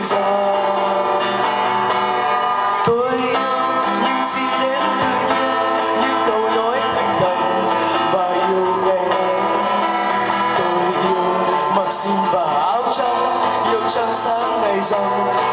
thời gian. Tôi yêu những gì đến tự nhiên, những câu nói thành thật và yêu ngày ấy. Tôi yêu mặc xin và áo trắng, yêu trăng sáng ngày rằm.